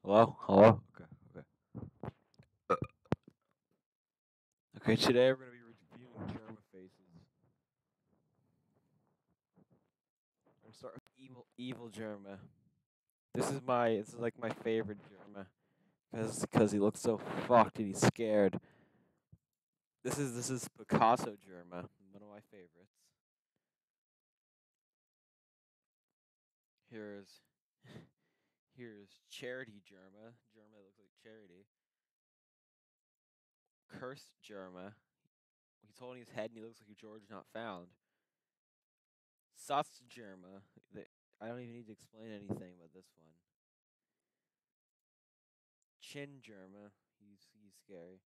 Hello? Hello? Okay. Okay, today we're going to be reviewing Germa faces. I'm going to start with evil Germa. This is like my favorite Germa. Because he looks so fucked and he's scared. This is Picasso Germa, one of my favorites. Here's here's Charity Germa. Germa that looks like Charity. Cursed Germa. He's holding his head and he looks like a George not found. Sus Germa. I don't even need to explain anything about this one. Chin Germa. He's scary.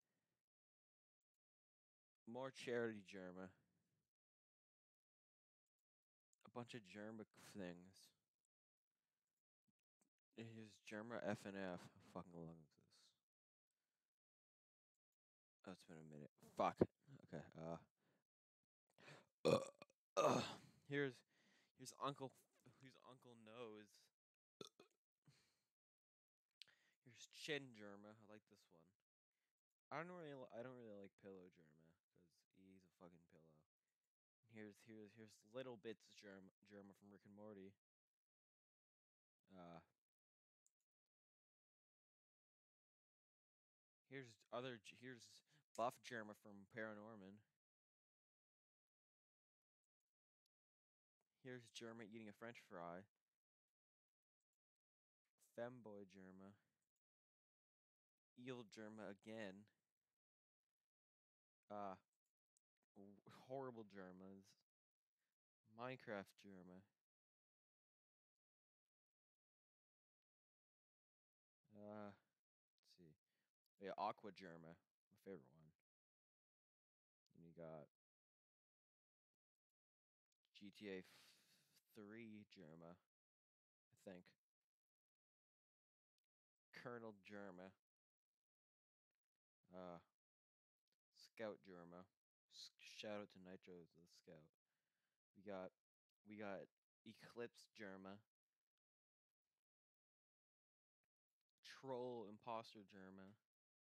More Charity Germa. A bunch of Germa things. Here's Germa F and F. How fucking long is this? Oh, it's been a minute. Fuck. Okay. Uh, uh, here's Uncle. Here's Uncle Nose. Here's Chin Germa. I like this one. I don't really like Pillow Germa because he's a fucking pillow. Here's Little Bits Germa from Rick and Morty. Uh, here's Buff Germa from Paranorman. Here's Germa eating a French fry. Femboy Germa. Eel Germa again. Uh, horrible Germas. Minecraft Germa. Let's see. Yeah, Aqua Germa, my favorite one. Then you got GTA 3 Germa, I think. Colonel Germa. Uh, Scout Germa. Shout out to Nitro the Scout. We got Eclipse Germa. Troll Imposter Germa.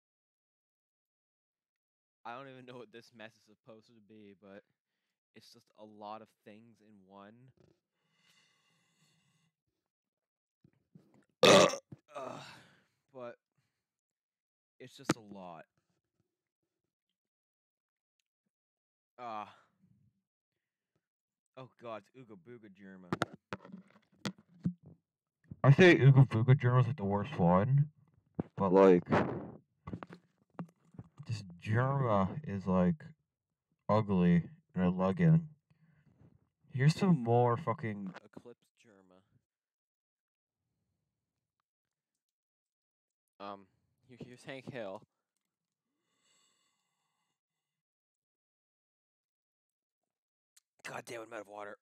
I don't even know what this mess is supposed to be, but it's just a lot of things in one. But it's just a lot. Uh oh god, it's Ooga Booga Germa. I say Ooga Booga Germa is like the worst one, but like this Germa is like ugly and I lug in. Here's some more fucking Eclipse Germa. Here's Hank Hill. God damn it, I'm out of water.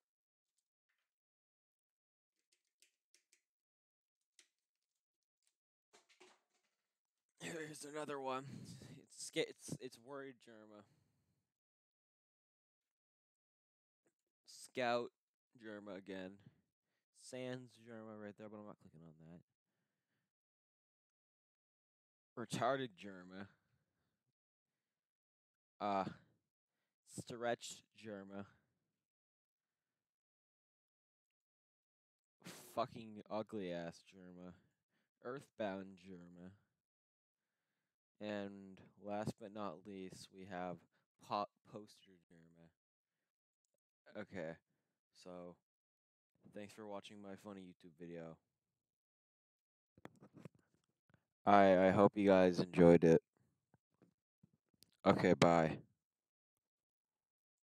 Here's another one. It's worried Germa. Scout Germa again. Sans Germa right there, but I'm not clicking on that. Retarded Germa. Uh, Stretched Germa. Fucking ugly ass Germa. Earthbound Germa. And last but not least, we have Poster Germa. Okay, so thanks for watching my funny YouTube video. I hope you guys enjoyed it. Okay, bye.